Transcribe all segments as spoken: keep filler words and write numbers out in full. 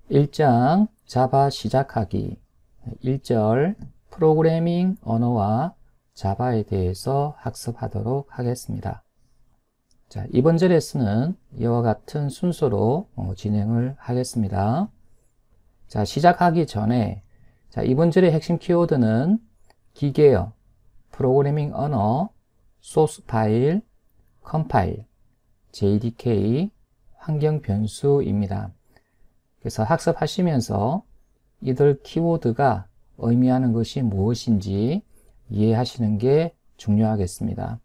일 장 자바 시작하기 일 절 프로그래밍 언어와 자바에 대해서 학습하도록 하겠습니다. 자, 이번 절 레슨은 이와 같은 순서로 어, 진행을 하겠습니다. 자, 시작하기 전에 자, 이번 절의 핵심 키워드는 기계어, 프로그래밍 언어, 소스 파일, 컴파일, 제이디케이, 환경 변수입니다. 그래서 학습하시면서 이들 키워드가 의미하는 것이 무엇인지 이해하시는 게 중요하겠습니다.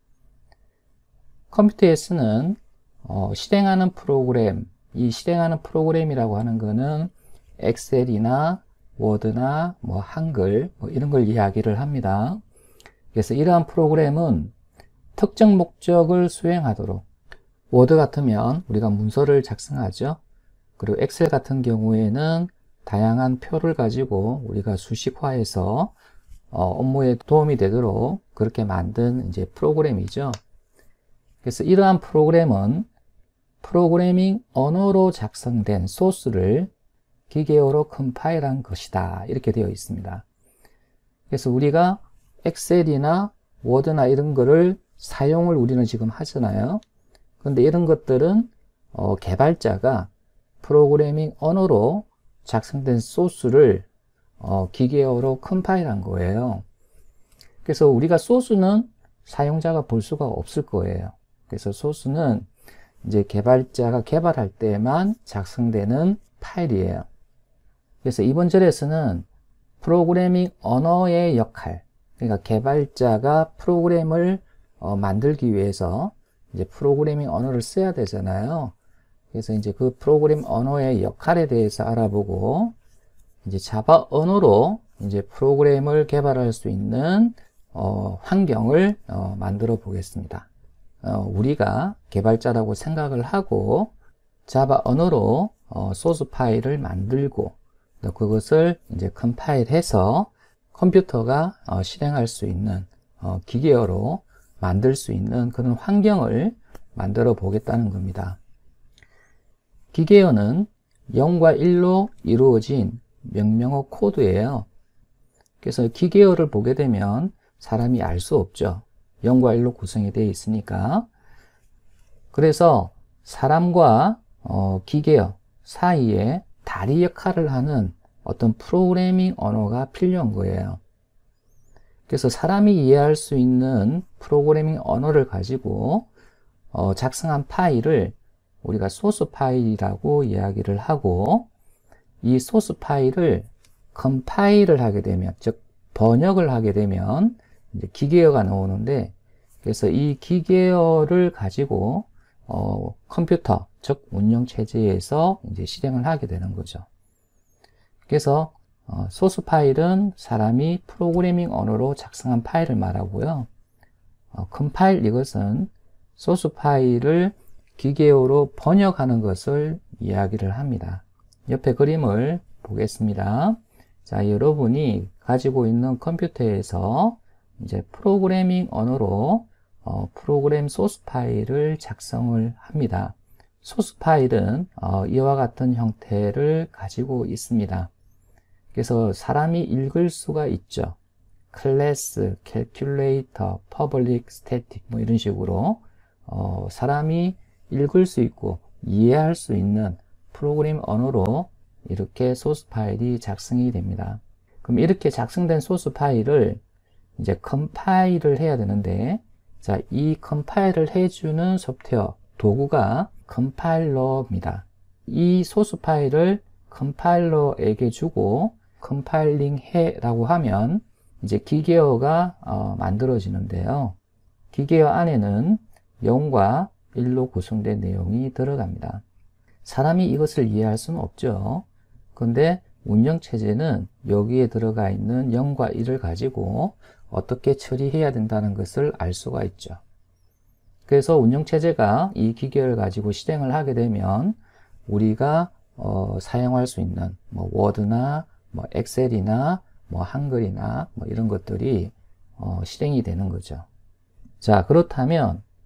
컴퓨터에 쓰는 어, 실행하는 프로그램, 이 실행하는 프로그램이라고 하는 거는 엑셀이나 워드나 뭐 한글 뭐 이런 걸 이야기를 합니다. 그래서 이러한 프로그램은 특정 목적을 수행하도록, 워드 같으면 우리가 문서를 작성하죠. 그리고 엑셀 같은 경우에는 다양한 표를 가지고 우리가 수식화해서 어, 업무에 도움이 되도록 그렇게 만든 이제 프로그램이죠. 그래서 이러한 프로그램은 프로그래밍 언어로 작성된 소스를 기계어로 컴파일한 것이다, 이렇게 되어 있습니다. 그래서 우리가 엑셀이나 워드나 이런 거를 사용을 우리는 지금 하잖아요. 그런데 이런 것들은 어, 개발자가 프로그래밍 언어로 작성된 소스를 어, 기계어로 컴파일한 거예요. 그래서 우리가 소스는 사용자가 볼 수가 없을 거예요. 그래서 소스는 이제 개발자가 개발할 때만 작성되는 파일이에요. 그래서 이번 절에서는 프로그래밍 언어의 역할, 그러니까 개발자가 프로그램을 어, 만들기 위해서 이제 프로그래밍 언어를 써야 되잖아요. 그래서 이제 그 프로그램 언어의 역할에 대해서 알아보고, 이제 자바 언어로 이제 프로그램을 개발할 수 있는 어, 환경을 어, 만들어 보겠습니다. 어, 우리가 개발자라고 생각을 하고 자바 언어로 어, 소스 파일을 만들고 또 그것을 이제 컴파일해서 컴퓨터가 어, 실행할 수 있는 어, 기계어로 만들 수 있는 그런 환경을 만들어 보겠다는 겁니다. 기계어는 영과 일로 이루어진 명령어 코드예요. 그래서 기계어를 보게 되면 사람이 알 수 없죠. 영과 일로 구성이 되어 있으니까. 그래서 사람과 어, 기계어 사이에 다리 역할을 하는 어떤 프로그래밍 언어가 필요한 거예요. 그래서 사람이 이해할 수 있는 프로그래밍 언어를 가지고 어, 작성한 파일을 우리가 소스 파일이라고 이야기를 하고, 이 소스 파일을 컴파일을 하게 되면, 즉 번역을 하게 되면 이제 기계어가 나오는데, 그래서 이 기계어를 가지고 어, 컴퓨터, 즉 운영체제에서 이제 실행을 하게 되는 거죠. 그래서 어, 소스 파일은 사람이 프로그래밍 언어로 작성한 파일을 말하고요. 어, 컴파일, 이것은 소스 파일을 기계어로 번역하는 것을 이야기를 합니다. 옆에 그림을 보겠습니다. 자, 여러분이 가지고 있는 컴퓨터에서 이제 프로그래밍 언어로 어, 프로그램 소스 파일을 작성을 합니다. 소스 파일은 어, 이와 같은 형태를 가지고 있습니다. 그래서 사람이 읽을 수가 있죠. 클래스, 캘큘레이터, 퍼블릭, 스태틱 뭐 이런 식으로 어, 사람이 읽을 수 있고 이해할 수 있는 프로그램 언어로 이렇게 소스 파일이 작성이 됩니다. 그럼 이렇게 작성된 소스 파일을 이제 컴파일을 해야 되는데, 자, 이 컴파일을 해주는 소프트웨어 도구가 컴파일러입니다. 이 소스 파일을 컴파일러에게 주고 컴파일링 해라고 하면 이제 기계어가 어, 만들어지는데요. 기계어 안에는 영과 일로 구성된 내용이 들어갑니다. 사람이 이것을 이해할 수는 없죠. 그런데 운영체제는 여기에 들어가 있는 영과 일을 가지고 어떻게 처리해야 된다는 것을 알 수가 있죠. 그래서 운영체제가 이 기계를 가지고 실행을 하게 되면 우리가 어, 사용할 수 있는 뭐 워드나 뭐 엑셀이나 뭐 한글이나 뭐 이런 것들이 어, 실행이 되는 거죠. 자, 그렇다면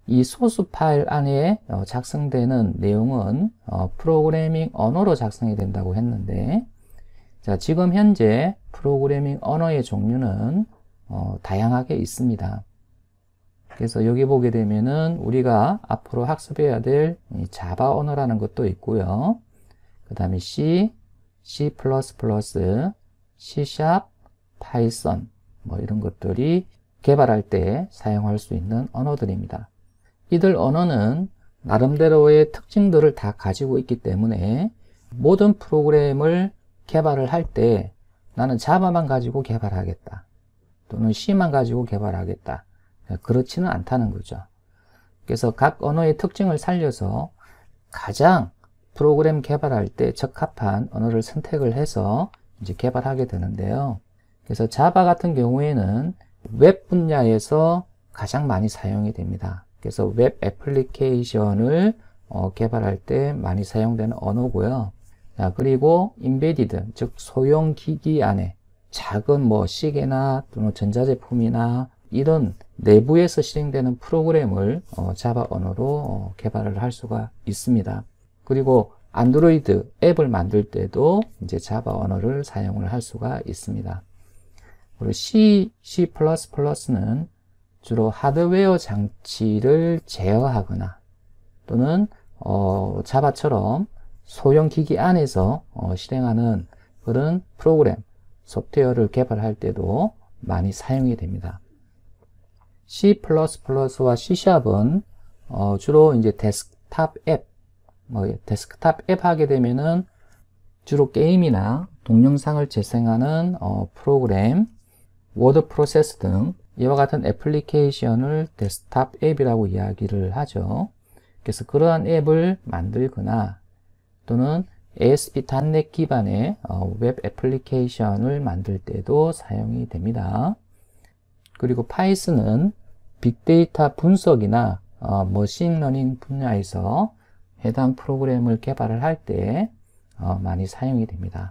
이 소스 파일 안에 작성되는 내용은 프로그래밍 언어로 작성이 된다고 했는데, 자, 지금 현재 프로그래밍 언어의 종류는 어, 다양하게 있습니다. 그래서 여기 보게 되면은 우리가 앞으로 학습해야 될 자바 언어라는 것도 있고요. 그 다음에 C, C++, C#, 파이썬 뭐 이런 것들이 개발할 때 사용할 수 있는 언어들입니다. 이들 언어는 나름대로의 특징들을 다 가지고 있기 때문에 모든 프로그램을 개발을 할 때 나는 자바만 가지고 개발하겠다, 또는 C만 가지고 개발하겠다, 그렇지는 않다는 거죠. 그래서 각 언어의 특징을 살려서 가장 프로그램 개발할 때 적합한 언어를 선택을 해서 이제 개발하게 되는데요. 그래서 자바 같은 경우에는 웹 분야에서 가장 많이 사용이 됩니다. 그래서 웹 애플리케이션을 어, 개발할 때 많이 사용되는 언어고요. 자, 그리고 인베디드, 즉 소형 기기 안에 작은 뭐 시계나 또는 전자제품이나 이런 내부에서 실행되는 프로그램을 어, 자바 언어로 어, 개발을 할 수가 있습니다. 그리고 안드로이드 앱을 만들 때도 이제 자바 언어를 사용을 할 수가 있습니다. 그리고 C, C++는 주로 하드웨어 장치를 제어하거나 또는 어, 자바처럼 소형 기기 안에서 어, 실행하는 그런 프로그램, 소프트웨어를 개발할 때도 많이 사용이 됩니다. C++와 C샵은 어, 주로 이제 데스크탑 앱, 뭐 데스크탑 앱 하게 되면은 주로 게임이나 동영상을 재생하는 어, 프로그램, 워드 프로세스 등 이와 같은 애플리케이션을 데스크탑 앱이라고 이야기를 하죠. 그래서 그러한 앱을 만들거나 또는 에이에스피 닷넷 기반의 어, 웹 애플리케이션을 만들 때도 사용이 됩니다. 그리고 파이썬은 빅데이터 분석이나 어, 머신러닝 분야에서 해당 프로그램을 개발을 할 때 어, 많이 사용이 됩니다.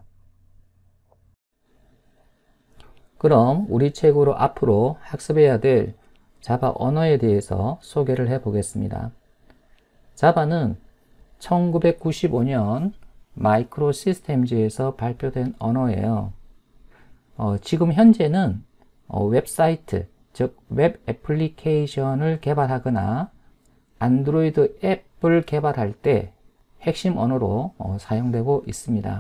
그럼 우리 책으로 앞으로 학습해야 될 자바 언어에 대해서 소개를 해 보겠습니다. 자바는 천구백구십오 년 마이크로 시스템즈에서 발표된 언어예요. 어, 지금 현재는 어, 웹사이트, 즉 웹 애플리케이션을 개발하거나 안드로이드 앱을 개발할 때 핵심 언어로 어, 사용되고 있습니다.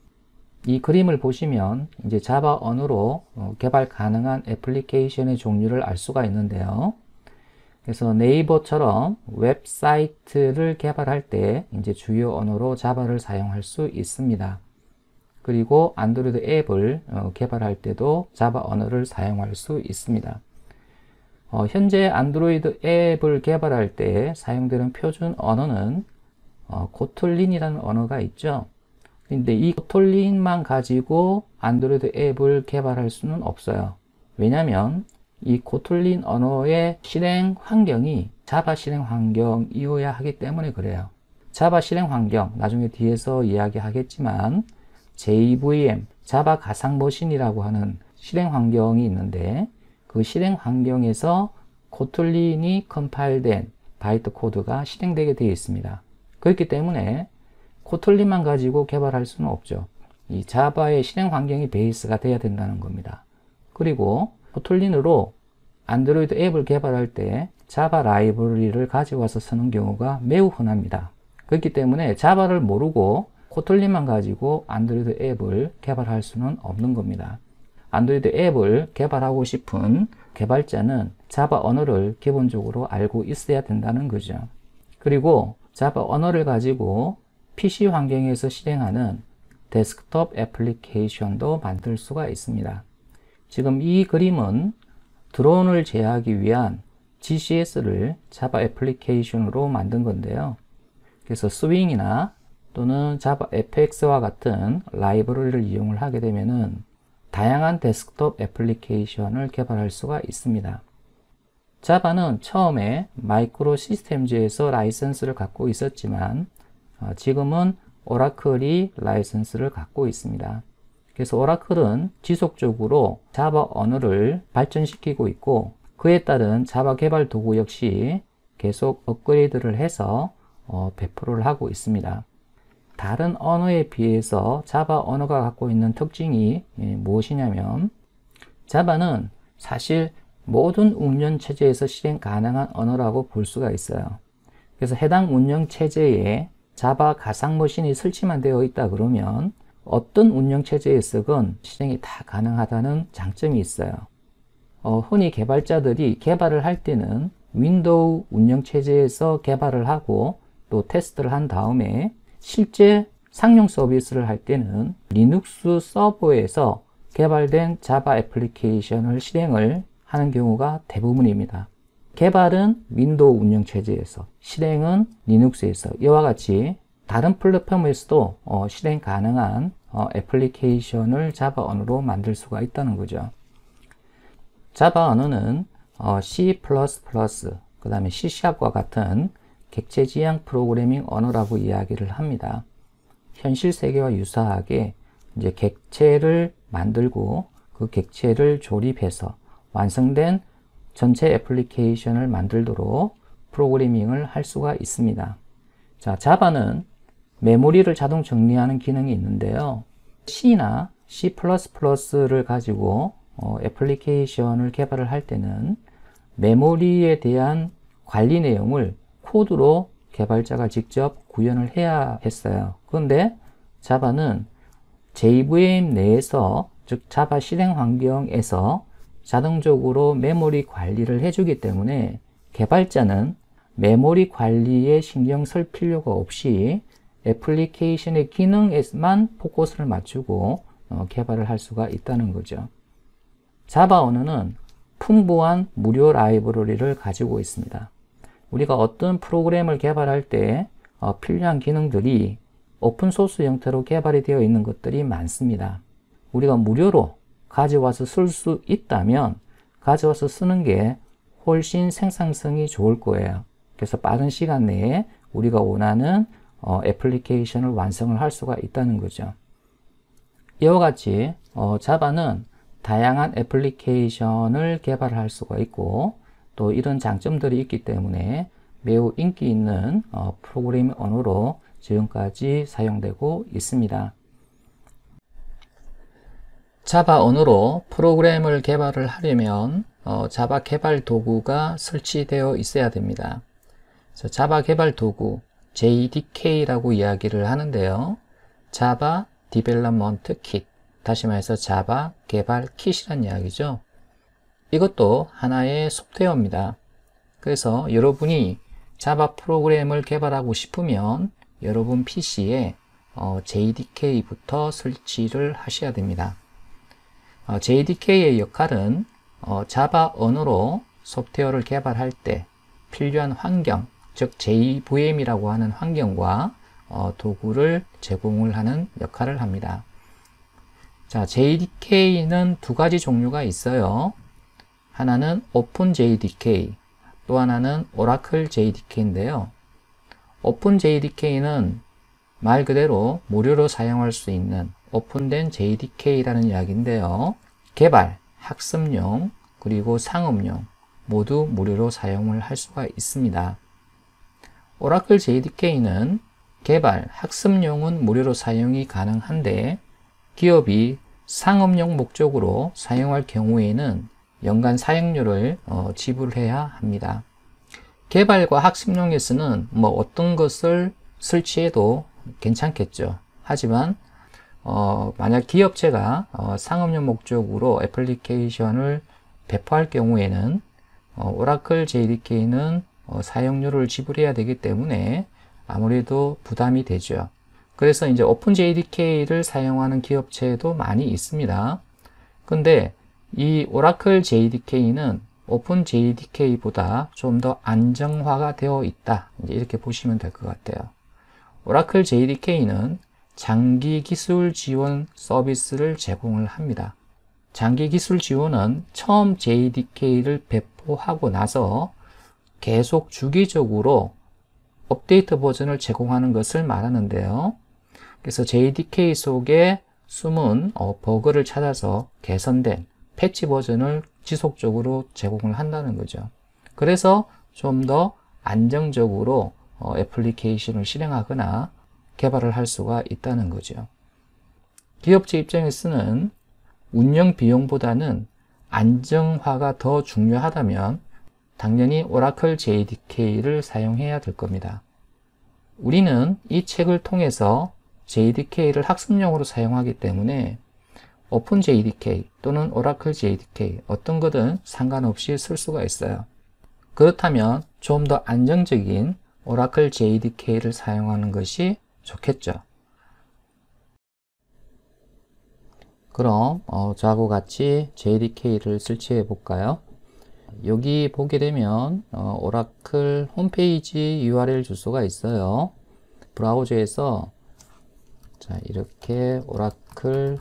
이 그림을 보시면 이제 자바 언어로 어, 개발 가능한 애플리케이션의 종류를 알 수가 있는데요. 그래서 네이버처럼 웹사이트를 개발할 때 이제 주요 언어로 자바를 사용할 수 있습니다. 그리고 안드로이드 앱을 어, 개발할 때도 자바 언어를 사용할 수 있습니다. 어, 현재 안드로이드 앱을 개발할 때 사용되는 표준 언어는 어, 코틀린이라는 언어가 있죠. 근데 이 코틀린만 가지고 안드로이드 앱을 개발할 수는 없어요. 왜냐하면 이 코틀린 언어의 실행 환경이 자바 실행 환경이어야 하기 때문에 그래요. 자바 실행 환경, 나중에 뒤에서 이야기하겠지만 제이브이엠, 자바 가상 머신이라고 하는 실행 환경이 있는데 그 실행 환경에서 코틀린이 컴파일된 바이트 코드가 실행되게 되어 있습니다. 그렇기 때문에 코틀린만 가지고 개발할 수는 없죠. 이 자바의 실행 환경이 베이스가 돼야 된다는 겁니다. 그리고 코틀린으로 안드로이드 앱을 개발할 때 자바 라이브러리를 가지고 와서 쓰는 경우가 매우 흔합니다. 그렇기 때문에 자바를 모르고 코틀린만 가지고 안드로이드 앱을 개발할 수는 없는 겁니다. 안드로이드 앱을 개발하고 싶은 개발자는 자바 언어를 기본적으로 알고 있어야 된다는 거죠. 그리고 자바 언어를 가지고 피씨 환경에서 실행하는 데스크톱 애플리케이션도 만들 수가 있습니다. 지금 이 그림은 드론을 제어하기 위한 지씨에스를 자바 애플리케이션으로 만든 건데요. 그래서 스윙이나 또는 자바 에프엑스와 같은 라이브러리를 이용을 하게 되면은 다양한 데스크톱 애플리케이션을 개발할 수가 있습니다. 자바는 처음에 마이크로 시스템즈에서 라이선스를 갖고 있었지만 어, 지금은 오라클이 라이선스를 갖고 있습니다. 그래서 오라클은 지속적으로 자바 언어를 발전시키고 있고 그에 따른 자바 개발 도구 역시 계속 업그레이드를 해서 어, 배포를 하고 있습니다. 다른 언어에 비해서 자바 언어가 갖고 있는 특징이 예, 무엇이냐면 자바는 사실 모든 운영체제에서 실행 가능한 언어라고 볼 수가 있어요. 그래서 해당 운영체제에 자바 가상머신이 설치만 되어 있다 그러면 어떤 운영체제에서건 실행이 다 가능하다는 장점이 있어요. 어, 흔히 개발자들이 개발을 할 때는 윈도우 운영체제에서 개발을 하고 또 테스트를 한 다음에 실제 상용 서비스를 할 때는 리눅스 서버에서 개발된 자바 애플리케이션을 실행을 하는 경우가 대부분입니다. 개발은 윈도우 운영체제에서, 실행은 리눅스에서, 이와 같이 다른 플랫폼에서도 어, 실행 가능한 어, 애플리케이션을 자바 언어로 만들 수가 있다는 거죠. 자바 언어는 어, C 플러스 플러스, 그 다음에 C샵과 같은 객체지향 프로그래밍 언어라고 이야기를 합니다. 현실 세계와 유사하게 이제 객체를 만들고 그 객체를 조립해서 완성된 전체 애플리케이션을 만들도록 프로그래밍을 할 수가 있습니다. 자, 자바는 메모리를 자동 정리하는 기능이 있는데요. C나 C 플러스 플러스를 가지고 어, 애플리케이션을 개발을 할 때는 메모리에 대한 관리 내용을 코드로 개발자가 직접 구현을 해야 했어요. 그런데 자바는 제이브이엠 내에서, 즉 자바 실행 환경에서 자동적으로 메모리 관리를 해주기 때문에 개발자는 메모리 관리에 신경 쓸 필요가 없이 애플리케이션의 기능에만 포커스를 맞추고 어, 개발을 할 수가 있다는 거죠. 자바 언어는 풍부한 무료 라이브러리를 가지고 있습니다. 우리가 어떤 프로그램을 개발할 때 어, 필요한 기능들이 오픈소스 형태로 개발이 되어 있는 것들이 많습니다. 우리가 무료로 가져와서 쓸 수 있다면 가져와서 쓰는 게 훨씬 생산성이 좋을 거예요. 그래서 빠른 시간 내에 우리가 원하는 어, 애플리케이션을 완성을 할 수가 있다는 거죠. 이와 같이 어, 자바는 다양한 애플리케이션을 개발할 수가 있고 또 이런 장점들이 있기 때문에 매우 인기 있는 어, 프로그래밍 언어로 지금까지 사용되고 있습니다. 자바 언어로 프로그램을 개발을 하려면 어, 자바 개발 도구가 설치되어 있어야 됩니다. 그래서 자바 개발 도구 제이디케이라고 이야기를 하는데요. 자바 디벨롭먼트 킷, 다시 말해서 자바 개발 킷이란 이야기죠. 이것도 하나의 소프트웨어입니다. 그래서 여러분이 자바 프로그램을 개발하고 싶으면 여러분 피시에 어, 제이디케이부터 설치를 하셔야 됩니다. 어, 제이디케이의 역할은 어, 자바 언어로 소프트웨어를 개발할 때 필요한 환경, 즉 제이브이엠이라고 하는 환경과 어, 도구를 제공을 하는 역할을 합니다. 자, 제이디케이는 두 가지 종류가 있어요. 하나는 오픈 제이디케이, 또 하나는 오라클 제이디케이인데요. 오픈 제이디케이는 말 그대로 무료로 사용할 수 있는 오픈된 제이디케이라는 이야기인데요. 개발, 학습용, 그리고 상업용 모두 무료로 사용을 할 수가 있습니다. 오라클 제이디케이는 개발, 학습용은 무료로 사용이 가능한데 기업이 상업용 목적으로 사용할 경우에는 연간 사용료를 어, 지불해야 합니다. 개발과 학습용에서는 뭐 어떤 것을 설치해도 괜찮겠죠. 하지만 어, 만약 기업체가 어, 상업용 목적으로 애플리케이션을 배포할 경우에는 어, 오라클 제이디케이는 어, 사용료를 지불해야 되기 때문에 아무래도 부담이 되죠. 그래서 이제 오픈 제이디케이를 사용하는 기업체도 많이 있습니다. 근데 이 오라클 제이디케이는 오픈 제이디케이보다 좀 더 안정화가 되어 있다. 이제 이렇게 보시면 될 것 같아요. 오라클 제이디케이는 장기 기술 지원 서비스를 제공을 합니다. 장기 기술 지원은 처음 제이디케이를 배포하고 나서 계속 주기적으로 업데이트 버전을 제공하는 것을 말하는데요. 그래서 제이디케이 속에 숨은 어, 버그를 찾아서 개선된 패치 버전을 지속적으로 제공을 한다는 거죠. 그래서 좀 더 안정적으로 어, 애플리케이션을 실행하거나 개발을 할 수가 있다는 거죠. 기업체 입장에서는 운영 비용보다는 안정화가 더 중요하다면 당연히 오라클 제이디케이를 사용해야 될 겁니다. 우리는 이 책을 통해서 제이디케이를 학습용으로 사용하기 때문에 오픈 제이디케이 또는 오라클 제이디케이 어떤 거든 상관없이 쓸 수가 있어요. 그렇다면 좀 더 안정적인 오라클 제이디케이를 사용하는 것이 좋겠죠. 그럼 어, 저하고 같이 제이디케이를 설치해 볼까요? 여기 보게 되면 어, 오라클 홈페이지 유알엘 주소가 있어요. 브라우저에서 자, 이렇게 오라클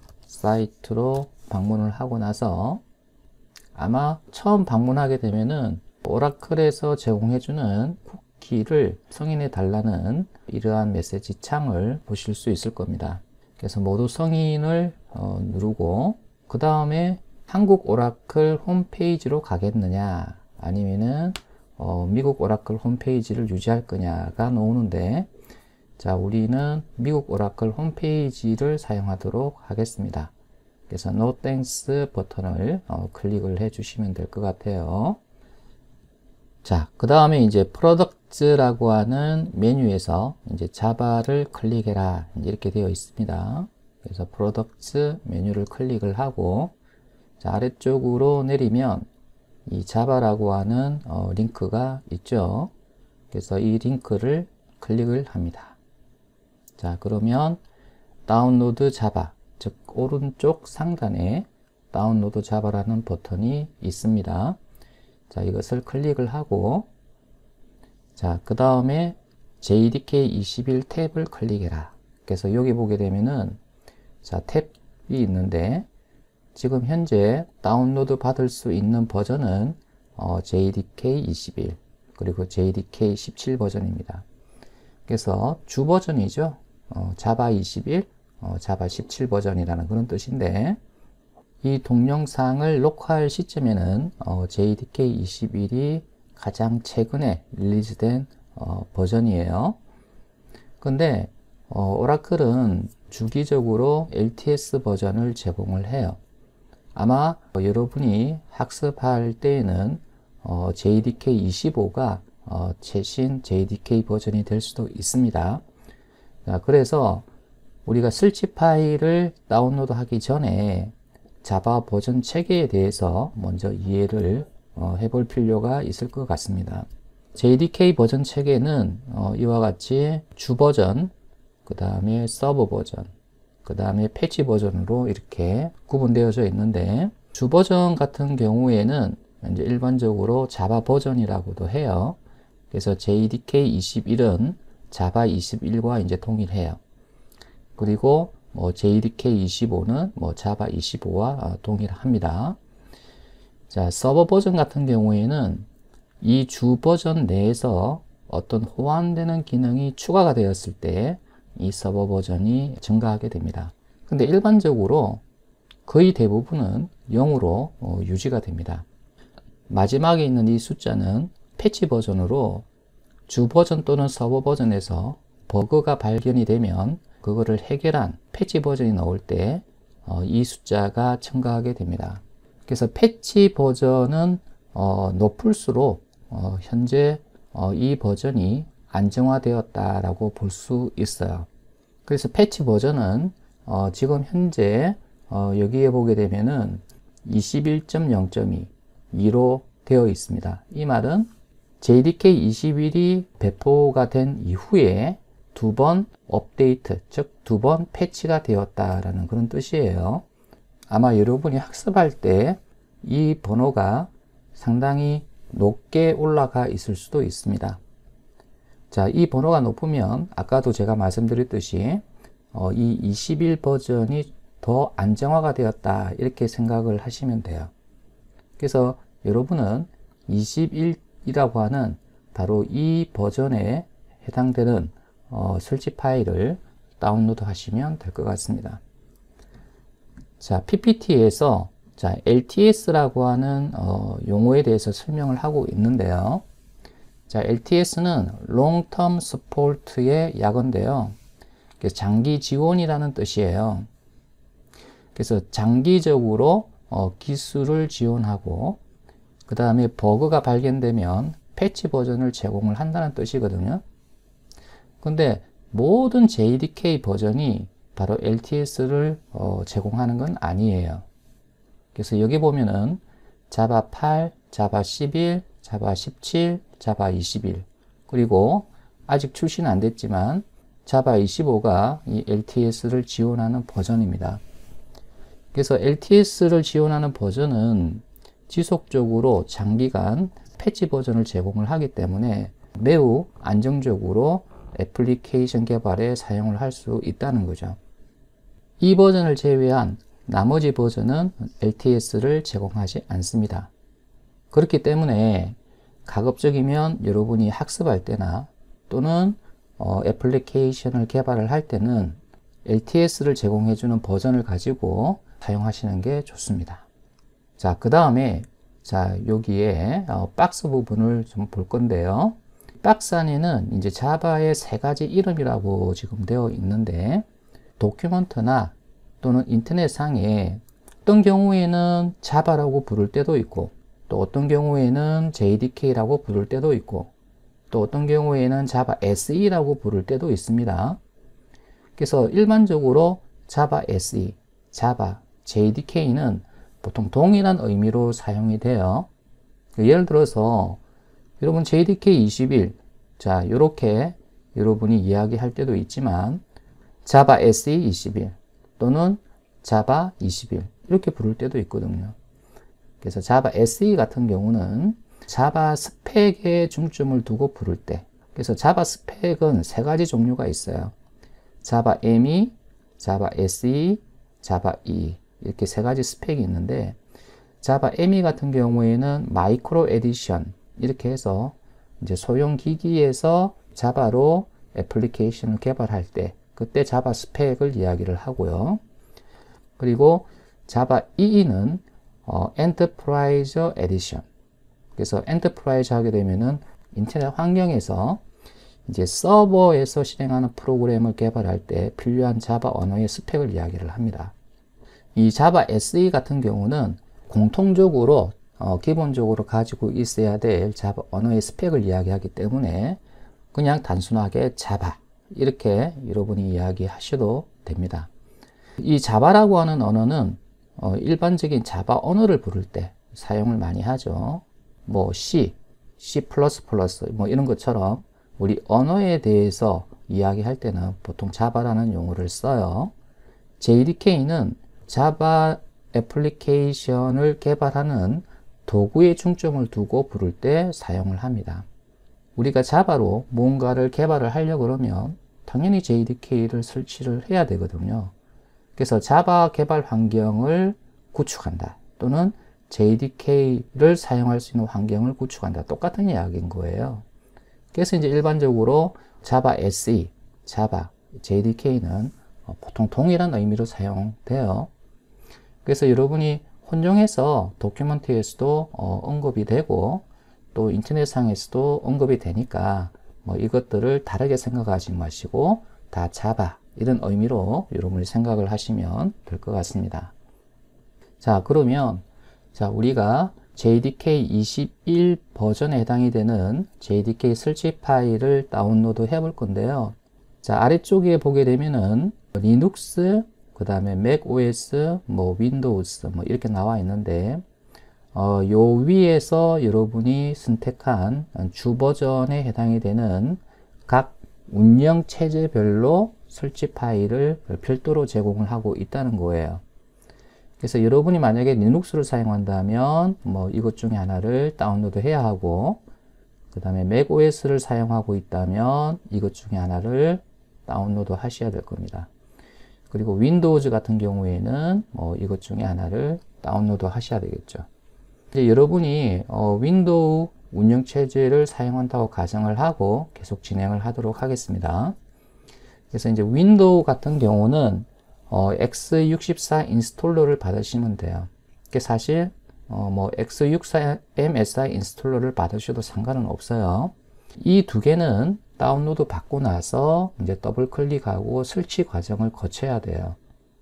사이트로 방문을 하고 나서 아마 처음 방문하게 되면은 오라클에서 제공해주는 쿠키를 승인해 달라는 이러한 메시지 창을 보실 수 있을 겁니다. 그래서 모두 승인을 어, 누르고 그 다음에 한국 오라클 홈페이지로 가겠느냐 아니면은 어, 미국 오라클 홈페이지를 유지할 거냐가 나오는데 자, 우리는 미국 오라클 홈페이지를 사용하도록 하겠습니다. 그래서 No Thanks 버튼을 어, 클릭을 해 주시면 될 것 같아요. 자, 그 다음에 이제 Products라고 하는 메뉴에서 이제 자바를 클릭해라 이렇게 되어 있습니다. 그래서 Products 메뉴를 클릭을 하고 자, 아래쪽으로 내리면 이 자바라고 하는 어, 링크가 있죠. 그래서 이 링크를 클릭을 합니다. 자, 그러면 다운로드 자바, 즉 오른쪽 상단에 다운로드 자바라는 버튼이 있습니다. 자, 이것을 클릭을 하고 자, 그 다음에 제이디케이 이십일 탭을 클릭해라. 그래서 여기 보게 되면은 자, 탭이 있는데 지금 현재 다운로드 받을 수 있는 버전은 어, 제이디케이 이십일 그리고 제이디케이 십칠 버전입니다. 그래서 주 버전이죠. 어, 자바 이십일, 어, 자바 십칠 버전이라는 그런 뜻인데 이 동영상을 녹화할 시점에는 어, 제이디케이 이십일이 가장 최근에 릴리즈된 어, 버전이에요. 근데 어, 오라클은 주기적으로 엘티에스 버전을 제공을 해요. 아마 어, 여러분이 학습할 때에는 어, 제이디케이 이십오가 어, 최신 제이디케이 버전이 될 수도 있습니다. 자, 그래서 우리가 설치 파일을 다운로드 하기 전에 자바 버전 체계에 대해서 먼저 이해를 어, 해볼 필요가 있을 것 같습니다. 제이디케이 버전 체계는 어, 이와 같이 주 버전, 그 다음에 서버 버전, 그 다음에 패치 버전으로 이렇게 구분되어져 있는데 주 버전 같은 경우에는 이제 일반적으로 자바 버전이라고도 해요. 그래서 제이디케이 이십일은 자바 이십일과 이제 동일해요. 그리고 뭐 제이디케이 이십오는 뭐 자바 이십오와 동일합니다. 자, 서버 버전 같은 경우에는 이 주 버전 내에서 어떤 호환되는 기능이 추가가 되었을 때 이 서버 버전이 증가하게 됩니다. 근데 일반적으로 거의 대부분은 영으로 어, 유지가 됩니다. 마지막에 있는 이 숫자는 패치 버전으로 주 버전 또는 서버 버전에서 버그가 발견이 되면 그거를 해결한 패치 버전이 나올 때 어, 이 숫자가 증가하게 됩니다. 그래서 패치 버전은 어, 높을수록 어, 현재 어, 이 버전이 안정화되었다라고 볼 수 있어요. 그래서 패치 버전은 어, 지금 현재 어, 여기에 보게 되면은 이십일 점 영 점 이로 되어 있습니다. 이 말은 제이디케이 이십일이 배포가 된 이후에 두 번 업데이트, 즉 두 번 패치가 되었다라는 그런 뜻이에요. 아마 여러분이 학습할 때 이 번호가 상당히 높게 올라가 있을 수도 있습니다. 자, 이 번호가 높으면 아까도 제가 말씀드렸듯이 어, 이 이십일 버전이 더 안정화가 되었다 이렇게 생각을 하시면 돼요. 그래서 여러분은 이십일이라고 하는 바로 이 버전에 해당되는 어, 설치 파일을 다운로드 하시면 될 것 같습니다. 자, 피피티에서 자, 엘티에스라고 하는 어, 용어에 대해서 설명을 하고 있는데요. 자, 엘티에스는 Long Term Support의 약어인데요. 장기 지원이라는 뜻이에요. 그래서 장기적으로 어, 기술을 지원하고 그 다음에 버그가 발견되면 패치 버전을 제공을 한다는 뜻이거든요. 근데 모든 제이디케이 버전이 바로 엘티에스를 어, 제공하는 건 아니에요. 그래서 여기 보면은 자바 팔, 자바 십일, 자바 십칠, 자바 이십일, 그리고 아직 출시는 안 됐지만 자바 이십오가 이 엘티에스를 지원하는 버전입니다. 그래서 엘티에스를 지원하는 버전은 지속적으로 장기간 패치 버전을 제공을 하기 때문에 매우 안정적으로 애플리케이션 개발에 사용을 할 수 있다는 거죠. 이 버전을 제외한 나머지 버전은 엘티에스를 제공하지 않습니다. 그렇기 때문에 가급적이면 여러분이 학습할 때나 또는 어, 애플리케이션을 개발을 할 때는 엘티에스를 제공해주는 버전을 가지고 사용하시는 게 좋습니다. 자, 그 다음에 자 여기에 어, 박스 부분을 좀 볼 건데요. 박스 안에는 이제 자바의 세 가지 이름이라고 지금 되어 있는데 도큐먼트나 또는 인터넷상에 어떤 경우에는 자바라고 부를 때도 있고 또 어떤 경우에는 제이디케이라고 부를 때도 있고 또 어떤 경우에는 자바 에스이라고 부를 때도 있습니다. 그래서 일반적으로 자바 에스이, 자바, 제이디케이는 보통 동일한 의미로 사용이 돼요. 예를 들어서 여러분 제이디케이 이십일, 자 이렇게 여러분이 이야기할 때도 있지만 자바 에스이 이십일 또는 자바 이십일 이렇게 부를 때도 있거든요. 그래서 자바 에스이 같은 경우는 자바 스펙에 중점을 두고 부를 때, 그래서 자바 스펙은 세 가지 종류가 있어요. 자바 엠이, 자바 에스이, 자바 이이 이렇게 세 가지 스펙이 있는데 자바 엠이 같은 경우에는 마이크로 에디션 이렇게 해서 이제 소형 기기에서 자바로 애플리케이션을 개발할 때 그때 자바 스펙을 이야기를 하고요. 그리고 자바 이이는 어, 엔터프라이즈 에디션. 그래서 엔터프라이즈 하게 되면은 인터넷 환경에서 이제 서버에서 실행하는 프로그램을 개발할 때 필요한 자바 언어의 스펙을 이야기를 합니다. 이 자바 에스이 같은 경우는 공통적으로 어, 기본적으로 가지고 있어야 될 자바 언어의 스펙을 이야기하기 때문에 그냥 단순하게 자바 이렇게 여러분이 이야기하셔도 됩니다. 이 자바라고 하는 언어는 어, 일반적인 자바 언어를 부를 때 사용을 많이 하죠. 뭐 C, C 플러스 플러스 뭐 이런 것처럼 우리 언어에 대해서 이야기할 때는 보통 자바라는 용어를 써요. 제이디케이는 자바 애플리케이션을 개발하는 도구에 중점을 두고 부를 때 사용을 합니다. 우리가 자바로 뭔가를 개발을 하려고 그러면 당연히 제이디케이를 설치를 해야 되거든요. 그래서 자바 개발 환경을 구축한다 또는 제이디케이를 사용할 수 있는 환경을 구축한다. 똑같은 이야기인 거예요. 그래서 이제 일반적으로 자바 에스이, 자바, 제이디케이는 보통 동일한 의미로 사용돼요. 그래서 여러분이 혼용해서 도큐먼트에서도 어, 언급이 되고 또 인터넷상에서도 언급이 되니까 뭐 이것들을 다르게 생각하지 마시고 다 자바 이런 의미로 여러분이 생각을 하시면 될 것 같습니다. 자, 그러면 자 우리가 제이디케이 이십일 버전에 해당이 되는 제이디케이 설치 파일을 다운로드 해 볼 건데요. 자, 아래쪽에 보게 되면은 리눅스, 그 다음에 맥오에스, 뭐 윈도우스 뭐 이렇게 나와 있는데 어, 요 위에서 여러분이 선택한 주 버전에 해당이 되는 각 운영 체제별로 설치 파일을 별도로 제공을 하고 있다는 거예요. 그래서 여러분이 만약에 리눅스를 사용한다면 뭐 이것 중에 하나를 다운로드 해야 하고 그 다음에 맥오에스를 사용하고 있다면 이것 중에 하나를 다운로드 하셔야 될 겁니다. 그리고 윈도우즈 같은 경우에는 뭐 이것 중에 하나를 다운로드 하셔야 되겠죠. 이제 여러분이 어, 윈도우 운영체제를 사용한다고 가정을 하고 계속 진행을 하도록 하겠습니다. 그래서 이제 윈도우 같은 경우는 어, 엑스 육십사 인스톨러를 받으시면 돼요. 그게 사실 어, 뭐 엑스 육십사 엠에스아이 인스톨러를 받으셔도 상관은 없어요. 이 두 개는 다운로드 받고 나서 이제 더블 클릭하고 설치 과정을 거쳐야 돼요.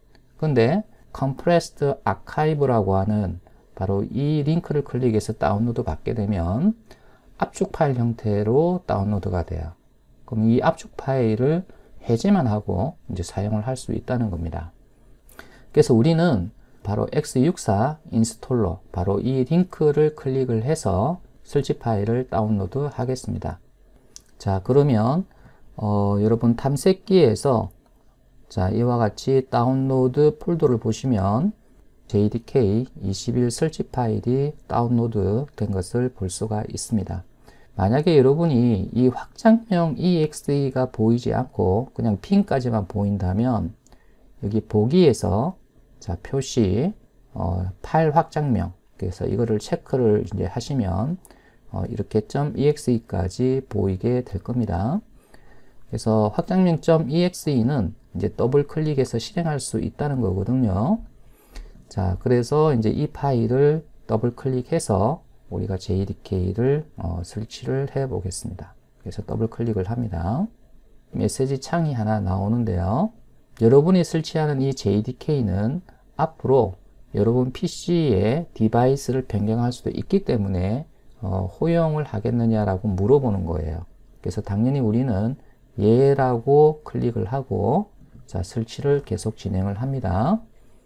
근데 Compressed Archive라고 하는 바로 이 링크를 클릭해서 다운로드 받게 되면 압축 파일 형태로 다운로드가 돼요. 그럼 이 압축 파일을 해제만 하고 이제 사용을 할 수 있다는 겁니다. 그래서 우리는 바로 엑스 육십사 인스톨러, 바로 이 링크를 클릭을 해서 설치 파일을 다운로드 하겠습니다. 자, 그러면 어, 여러분 탐색기에서 자, 이와 같이 다운로드 폴더를 보시면 제이디케이 이십일 설치 파일이 다운로드 된 것을 볼 수가 있습니다. 만약에 여러분이 이 확장명 이엑스이가 보이지 않고 그냥 핀까지만 보인다면 여기 보기에서 자, 표시 어, 파일 확장명, 그래서 이거를 체크를 이제 하시면 어, 이렇게 .exe까지 보이게 될 겁니다. 그래서 확장명 .exe는 이제 더블 클릭해서 실행할 수 있다는 거거든요. 자, 그래서 이제 이 파일을 더블 클릭해서 우리가 제이디케이를 어, 설치를 해 보겠습니다. 그래서 더블 클릭을 합니다. 메시지 창이 하나 나오는데요. 여러분이 설치하는 이 제이디케이는 앞으로 여러분 피씨의 디바이스를 변경할 수도 있기 때문에 어, 호용을 하겠느냐라고 물어보는 거예요. 그래서 당연히 우리는 예라고 클릭을 하고 자, 설치를 계속 진행을 합니다.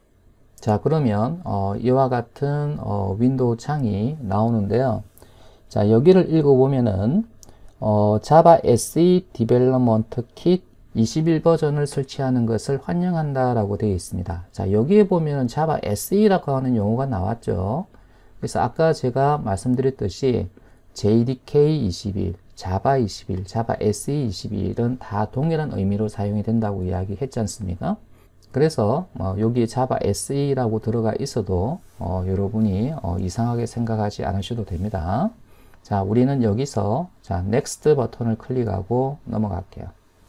자, 그러면 어, 이와 같은 어, 윈도우 창이 나오는데요. 자, 여기를 읽어보면은 어, Java 에스이 Development Kit 이십일 버전을 설치하는 것을 환영한다 라고 되어 있습니다. 자, 여기에 보면은 Java 에스이라고 하는 용어가 나왔죠. 그래서 아까 제가 말씀드렸듯이 제이디케이 이십일, Java 이십일, Java 에스이 이십일은 다 동일한 의미로 사용이 된다고 이야기했지 않습니까? 그래서 어, 여기에 Java 에스이라고 들어가 있어도 어, 여러분이 어, 이상하게 생각하지 않으셔도 됩니다. 자, 우리는 여기서 자, Next 버튼을 클릭하고 넘어갈게요.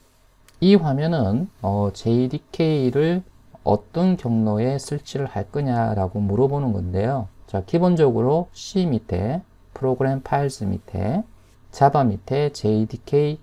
이 화면은 어, 제이디케이를 어떤 경로에 설치를 할 거냐라고 물어보는 건데요. 자, 기본적으로 C 밑에 프로그램 파일즈 밑에 자바 밑에 제이디케이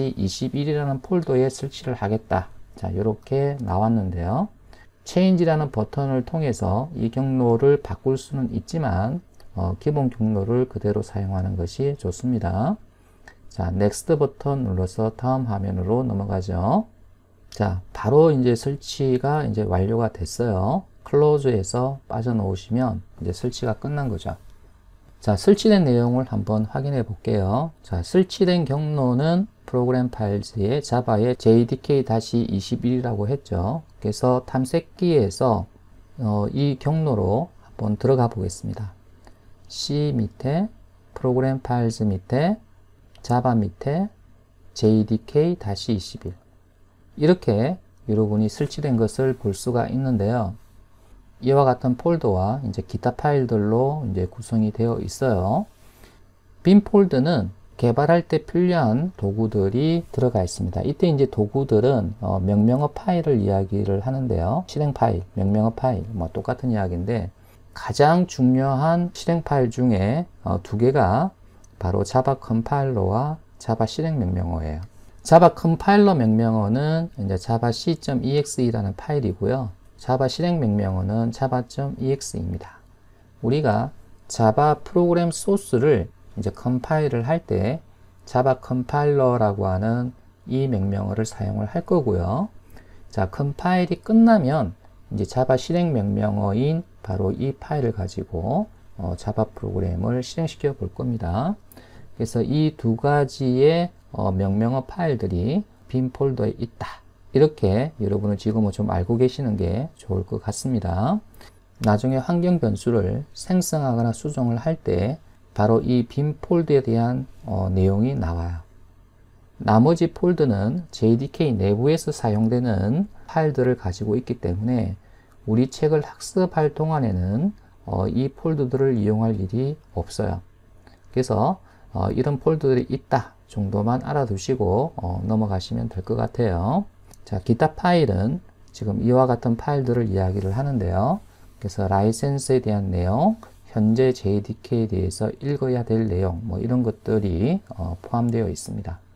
이십일이라는 폴더에 설치를 하겠다. 자, 이렇게 나왔는데요. Change라는 버튼을 통해서 이 경로를 바꿀 수는 있지만 어, 기본 경로를 그대로 사용하는 것이 좋습니다. 자, Next 버튼 눌러서 다음 화면으로 넘어가죠. 자, 바로 이제 설치가 이제 완료가 됐어요. Close에서 빠져나오시면 이제 설치가 끝난 거죠. 자, 설치된 내용을 한번 확인해 볼게요. 자, 설치된 경로는 프로그램 파일즈의 자바의 제이디케이 이십일이라고 했죠. 그래서 탐색기에서 어, 이 경로로 한번 들어가 보겠습니다. C 밑에 프로그램 파일즈 밑에 자바 밑에 제이디케이 이십일 이렇게 여러분이 설치된 것을 볼 수가 있는데요. 이와 같은 폴더와 이제 기타 파일들로 이제 구성이 되어 있어요. 빈 폴더는 개발할 때 필요한 도구들이 들어가 있습니다. 이때 이제 도구들은 어, 명명어 파일을 이야기를 하는데요. 실행 파일, 명명어 파일, 뭐 똑같은 이야기인데 가장 중요한 실행 파일 중에 어, 두 개가 바로 자바 컴파일러와 자바 실행 명명어예요. 자바 컴파일러 명명어는 이제 자바 c.exe라는 파일이고요. 자바 실행 명명어는 자바.exe입니다. 우리가 자바 프로그램 소스를 이제 컴파일을 할 때 자바 컴파일러라고 하는 이 명명어를 사용을 할 거고요. 자, 컴파일이 끝나면 이제 자바 실행 명명어인 바로 이 파일을 가지고 어, 자바 프로그램을 실행시켜 볼 겁니다. 그래서 이 두 가지의 어, 명명어 파일들이 빈 폴더에 있다. 이렇게 여러분은 지금은 좀 알고 계시는 게 좋을 것 같습니다. 나중에 환경 변수를 생성하거나 수정을 할 때 바로 이 빈 폴더에 대한 어, 내용이 나와요. 나머지 폴더는 제이디케이 내부에서 사용되는 파일들을 가지고 있기 때문에 우리 책을 학습할 동안에는 어, 이 폴더들을 이용할 일이 없어요. 그래서 어, 이런 폴더들이 있다 정도만 알아두시고 어, 넘어가시면 될 것 같아요. 자, 기타 파일은 지금 이와 같은 파일들을 이야기를 하는데요. 그래서 라이센스에 대한 내용, 현재 제이디케이에 대해서 읽어야 될 내용, 뭐 이런 것들이 어, 포함되어 있습니다.